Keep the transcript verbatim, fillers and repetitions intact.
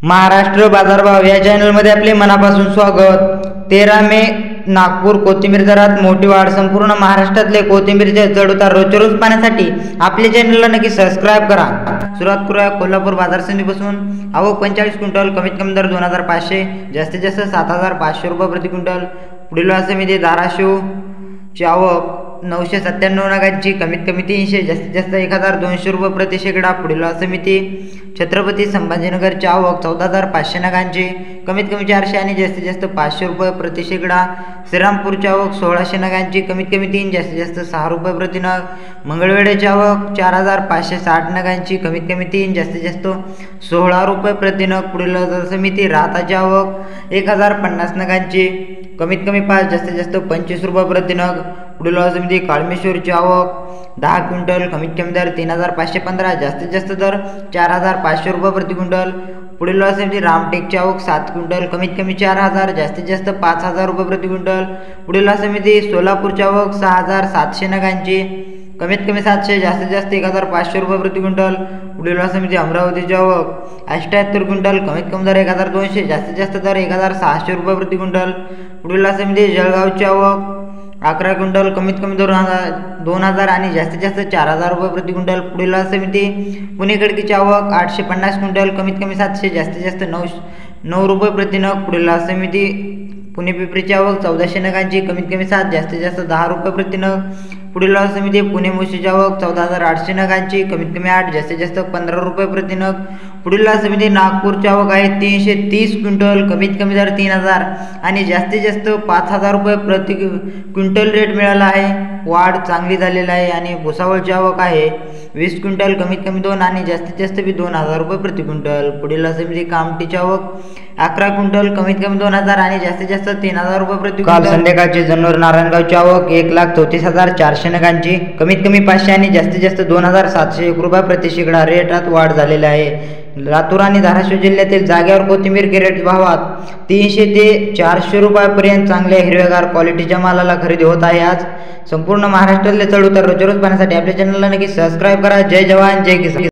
महाराष्ट्र बाजारभाव या चॅनलमध्ये आपले मनापासून स्वागत। तेरा मे नागपूर कोथिंबीर दरात मोठी वाढ। संपूर्ण महाराष्ट्रातले कोथिंबीरचे चढउतार रोजच्या रोज पाहण्यासाठी आपले चॅनलला नक्की सबस्क्राइब करा। सुरुवात करूया कोल्हापूर बाजार समितीपासून। आवक पंचेचाळीस क्विंटल, कमीत कमी दर दोन हजार पाचशे, जास्तीत जास्त सात हजार पाचशे रुपये प्रति क्विंटल। पुढील समिती धाराशिव ची आवक नऊशे सत्त्याण्णव नगांची, कमीत कमी तीनशे, जास्तीत जास्त एक हजार दोनशे रुपये प्रति शेकडा। पुढील समिती छत्रपती संभाजीनगरची आवक चौदा हजार पाचशे नगांची, कमीत कमी चारशे आणि जास्तीत जास्त पाचशे रुपये प्रति शेकडा। श्रीरामपूरची आवक सोळाशे नगांची, कमीत कमी तीन, जास्तीत जास्त सहा रुपये प्रति नग। मंगळवेढ्याची आवक चार हजार पाचशे साठ नगांची, कमीत कमी तीन, जास्तीत जास्त सोळा रुपये प्रति नग। पुढील समिती राहताची आवक एक हजार पन्नास नगांची, कमीत कमी पाच, जास्तीत जास्त पंचवीस रुपये प्रति नग। पुढील समिती काळमेश्वरची आवक दहा क्विंटल, कमीत कमी दर तीन हजार पाचशे पंधरा, जास्तीत जास्त दर चार हजार पाचशे रुपये प्रति क्विंटल। पुढील समिती रामटेकची आवक सात क्विंटल, कमीत कमी चार हजार, जास्तीत जास्त पाच हजार रुपये प्रति क्विंटल। पुढील समिती सोलापूरची आवक सहा हजार सातशे नगांची, कमीत कमी सातशे, जास्तीत जास्त एक हजार पाचशे रुपये प्रति क्विंटल। पुढील समिती अमरावतीची आवक अठ्ठ्याहत्तर क्विंटल, कमीत कमी दर एक हजार दोनशे, जास्तीत जास्त दर एक हजार सहाशे रुपये प्रति क्विंटल। पुढील समिती जळगावची आवक अकरा क्विंटल, कमीत कमी दोन हजार दोन हजार आणि जास्तीत जास्त चार हजार रुपये प्रति क्विंटल। पुढील समिती पुणे खडकीची आवक आठशे पन्नास क्विंटल, कमीत कमी सातशे, जास्तीत जास्त नऊ नऊ रुपये प्रति नग। पुढील समिती पुणे पिंपरीची आवक चौदाशे नगांची, कमीत कमी सात, जास्तीत जास्त दहा रुपये प्रति नग। पुढील समिती पुणे मुशीची आवक चौदा हजार आठशे नगांची, कमीत कमी आठ, जास्तीत जास्त पंधरा रुपये प्रति नग। पुढील समिती नागपूरची आवक आहे तीनशे तीस क्विंटल, कमीत कमी दर तीन हजार आणि जास्तीत जास्त पाच हजार रुपये प्रति क्विंटल रेट मिळाला आहे। वाढ चांगली झालेला आहे। आणि भुसावळची आवक आहे वीस क्विंटल, कमीत कमी दोन आणि जास्तीत जास्त बी दोन हजार रुपये प्रति क्विंटल। पुढील समिती कामठीची आवक अकरा क्विंटल, कमीत कमी दोन हजार आणि जास्तीत जास्त तीन हजार रुपये प्रति क्विंटल। काल संध्याकाळची जन्नर नारायणगावची आवक एक लाख चौतीस हजार चारशे नगांची, कमीत कमी पाचशे आणि जास्तीत जास्त दोन हजार सातशे एक रुपये प्रति शेकडा रेटात वाढ झालेली आहे। लातूर आणि धाराशिव जिल्ह्यातील जागेवर कोथिंबीर कॅरेट भावात तीनशे ते चारशे रुपयापर्यंत चांगल्या हिरव्यागार क्वालिटीच्या मालाला खरेदी होत आहे। आज संपूर्ण महाराष्ट्रातले चढउतार रोज रोज पाहण्यासाठी आपल्या चॅनलला नक्की सबस्क्राइब करा। जय जवान जय किसान।